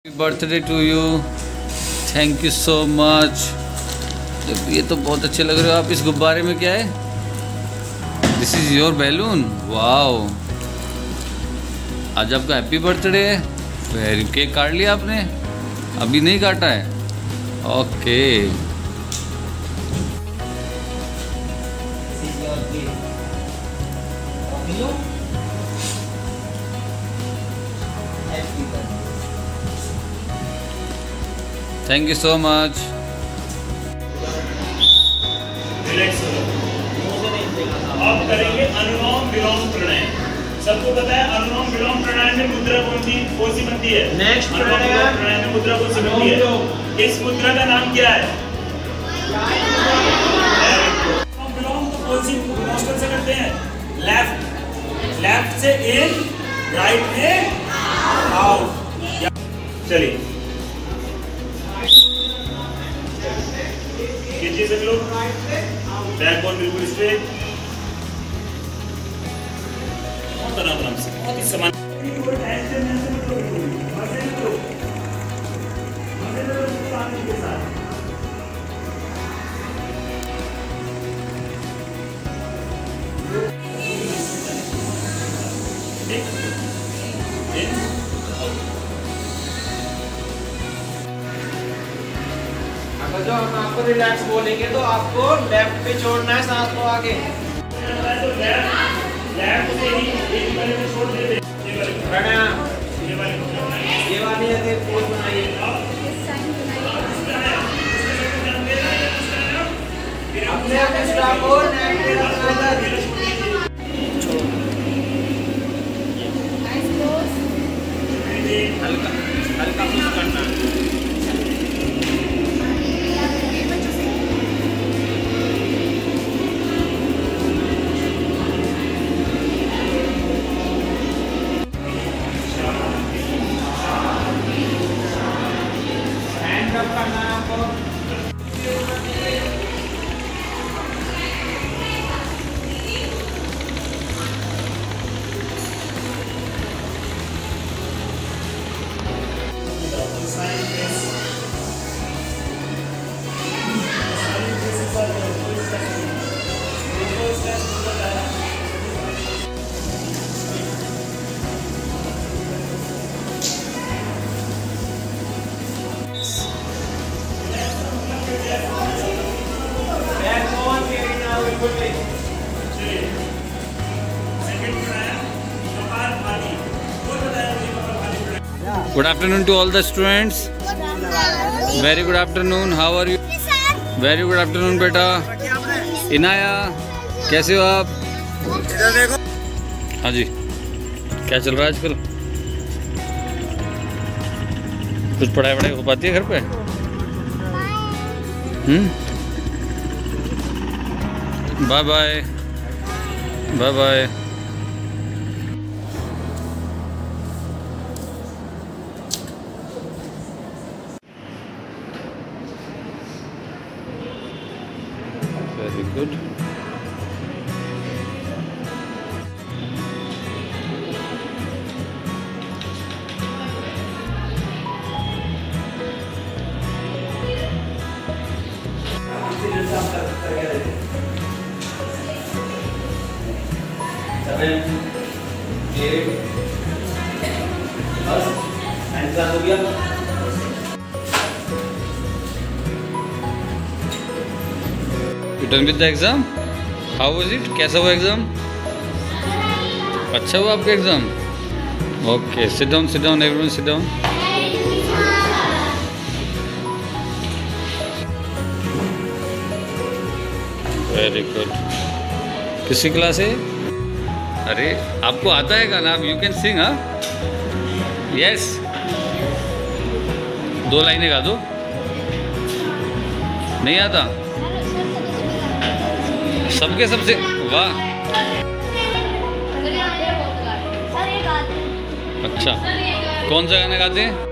Birthday to you, thank you so much. ये तो बहुत अच्छे लग रहे हो आप। इस गुब्बारे में क्या है? This is your balloon. Wow, आज आपका हैप्पी बर्थडे है। वेरी, केक काट लिया आपने? अभी नहीं काटा है? Okay. Thank you so much. अब करेंगे अनुलोम विलोम प्राणायाम। सबको पता है अनुलोम विलोम प्राणायाम में मुद्रा कौन सी बनती है? नेक्स्ट प्राणायाम में मुद्रा कौन सी बनती है? इस मुद्रा का नाम क्या है? अनुलोम विलोम को कौन सी नोस्ट्रल से करते हैं? लेफ्ट से इन, राइट में आउट। चलिए सब लोग बैकबोन बिल्कुल स्ट्रेट, आराम से, बहुत ही समान। जो हम आपको रिलैक्स बोलेंगे तो आपको लेफ्ट पे छोड़ना है सांस को आगे। लेफ्ट से ही एक वाले पे छोड़ देते। ये वाली है पोज बनाइए। अपने अपने स्टॉप हो, नेक पे रखना है। हल्का हल्का पुश करना है। Good afternoon to all the students. Very good afternoon. How are you? Very good afternoon बेटा। इनाया, कैसे हो आप? हाँ जी, क्या चल रहा है आजकल? कुछ पढ़ाई हो पाती है घर पे? Bye bye, bye bye. Very good. You done with the exam? How was it? कैसा हुआ एग्जाम? अच्छा हुआ आपका exam? Okay, sit down, everyone sit down. Very good. किसी क्लास है? अरे आपको आता है गाना? You can sing? हाँ, यस। 2 लाइनें गा दो। नहीं आता? सबके सबसे वाह। अच्छा, कौन सा गाना गाते हैं?